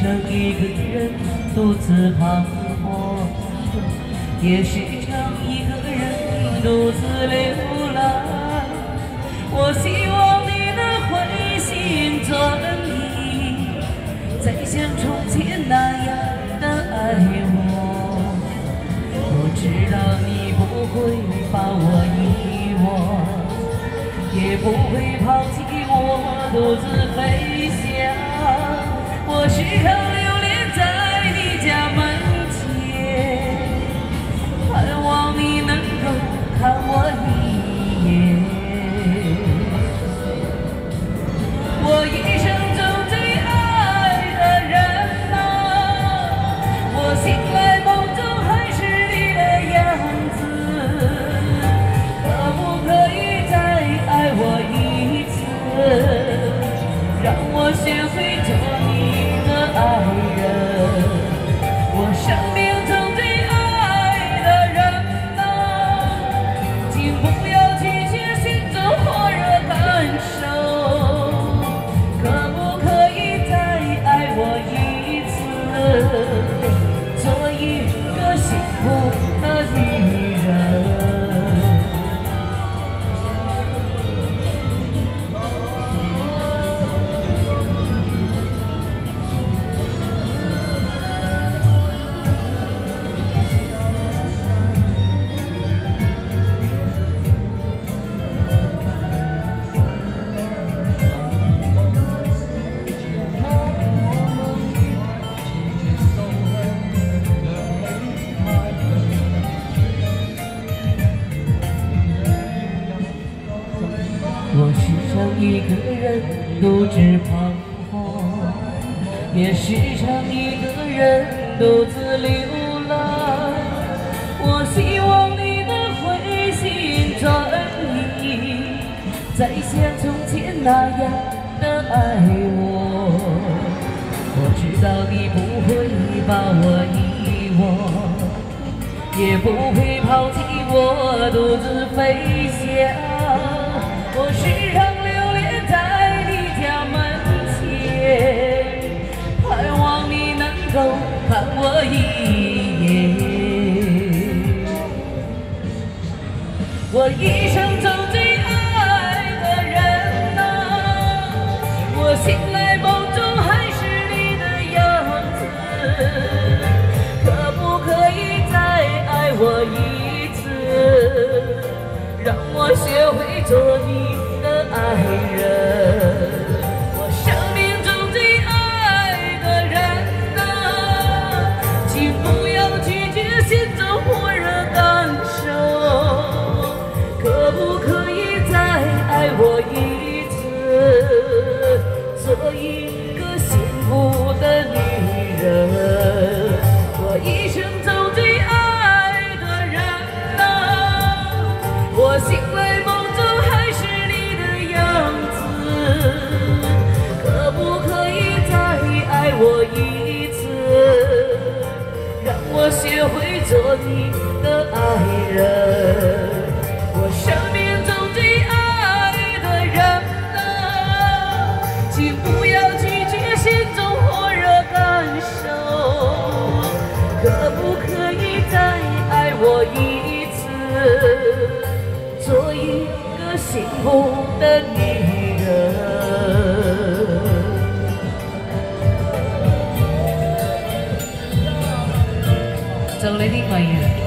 成一个人独自彷徨，也是成一个人独自流浪。我希望你能回心转意，再像从前那样的爱我。我知道你不会把我遗忘，也不会抛弃我独自飞翔。我时常流连在你家门前，盼望你能够看我一眼。我一生中最爱的人啊，我醒来梦中还是你的样子，可不可以再爱我一次，让我学会做你的爱人。我生命中最爱的人啊，请不要拒绝心中火热感受，可不可以再爱我一次，做一个幸福的女人。我时常一个人独自彷徨，也时常一个人独自流浪。我希望你能回心转意，再像从前那样的爱我。我知道你不会把我遗忘，也不会抛弃我独自飞翔。我时常流连在你家门前，盼望你能够看我一眼。我一生中最爱的人啊，我醒来梦中还是你的样子，可不可以再爱我一次，让我学会做你的爱人。我生命中最爱的人啊，请不要拒绝心中火热感受，可不可以再爱我一次，做一个幸福的女人。我一生中最爱的人啊，我醒来梦中还是你的样子，可不可以再爱我一次，让我学会做你的爱人。我生命中最爱的人啊，请不要拒绝心中火热感受，可不可以再爱我一次，做一个幸福的女人。就你呢個嘢。